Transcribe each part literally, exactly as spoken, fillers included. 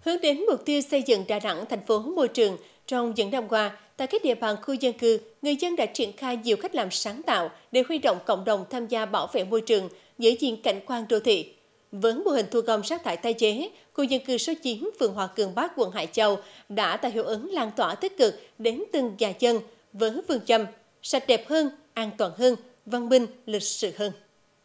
Hướng đến mục tiêu xây dựng Đà Nẵng thành phố môi trường, trong những năm qua, tại các địa bàn khu dân cư, người dân đã triển khai nhiều cách làm sáng tạo để huy động cộng đồng tham gia bảo vệ môi trường, giữ gìn cảnh quan đô thị. Với mô hình thu gom rác thải tái chế, khu dân cư số chín, phường Hòa Cường Bắc, quận Hải Châu đã tạo hiệu ứng lan tỏa tích cực đến từng nhà dân với phương châm sạch đẹp hơn, an toàn hơn, văn minh, lịch sự hơn.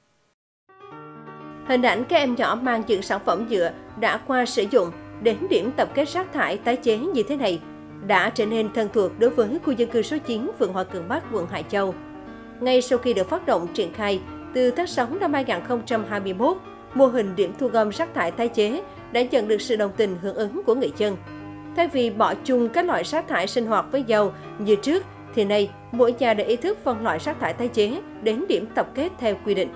Hình ảnh các em nhỏ mang những sản phẩm nhựa đã qua sử dụng đến điểm tập kết rác thải tái chế như thế này đã trở nên thân thuộc đối với khu dân cư số chín, phường Hòa Cường Bắc, quận Hải Châu. Ngay sau khi được phát động triển khai từ tháng sáu năm hai nghìn không trăm hai mươi mốt, mô hình điểm thu gom rác thải tái chế đã nhận được sự đồng tình hưởng ứng của người dân. Thay vì bỏ chung các loại rác thải sinh hoạt với nhau như trước, thì nay mỗi nhà đã ý thức phân loại rác thải tái chế đến điểm tập kết theo quy định.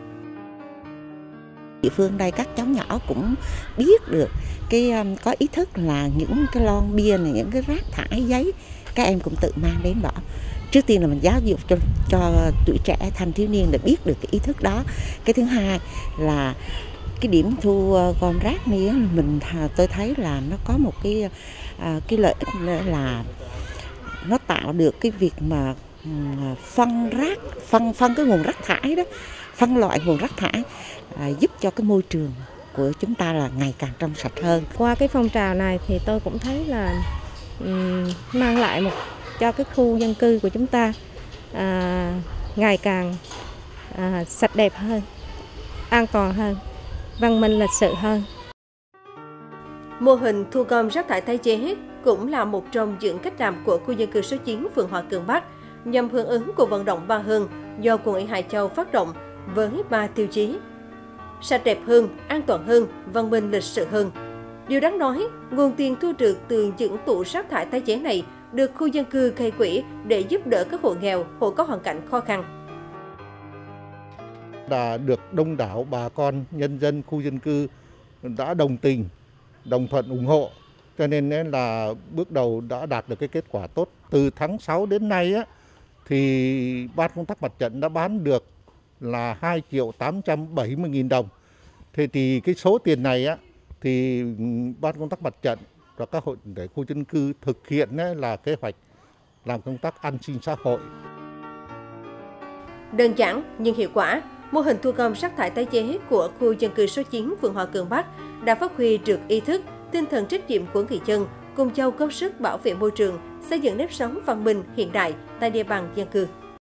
Địa phương đây các cháu nhỏ cũng biết được cái có ý thức là những cái lon bia này, những cái rác thải giấy các em cũng tự mang đến bỏ. Trước tiên là mình giáo dục cho cho tuổi trẻ thanh thiếu niên để biết được cái ý thức đó. Cái thứ hai là cái điểm thu gom rác này mình tôi thấy là nó có một cái cái lợi ích nữa là nó tạo được cái việc mà phân rác, phân phân cái nguồn rác thải đó, phân loại nguồn rác thải à, giúp cho cái môi trường của chúng ta là ngày càng trong sạch hơn. Qua cái phong trào này thì tôi cũng thấy là um, mang lại một cho cái khu dân cư của chúng ta à, ngày càng à, sạch đẹp hơn, an toàn hơn, văn minh lịch sự hơn. Mô hình thu gom rác thải tái chế cũng là một trong những cách làm của khu dân cư số chín, phường Hòa Cường Bắc nhằm hưởng ứng cuộc vận động Ba Hơn do quận ủy Hải Châu phát động với ba tiêu chí: sạch đẹp hơn, an toàn hơn, văn minh lịch sự hơn. Điều đáng nói, nguồn tiền thu được từ những tủ rác thải tái chế này được khu dân cư gây quỹ để giúp đỡ các hộ nghèo, hộ có hoàn cảnh khó khăn. Đã được đông đảo bà con nhân dân khu dân cư đã đồng tình, đồng thuận ủng hộ, cho nên là bước đầu đã đạt được cái kết quả tốt. Từ tháng sáu đến nay á, thì ban công tác mặt trận đã bán được là hai triệu tám trăm bảy mươi nghìn đồng. Thế thì cái số tiền này á, thì ban công tác mặt trận và các hội để khu dân cư thực hiện ấy, là kế hoạch làm công tác an sinh xã hội. Đơn giản nhưng hiệu quả, mô hình thu gom rác thải tái chế của khu dân cư số chín, phường Hòa Cường Bắc đã phát huy được ý thức, tinh thần trách nhiệm của người dân, cùng nhau góp sức bảo vệ môi trường, xây dựng nếp sống văn minh hiện đại tại địa bàn dân cư.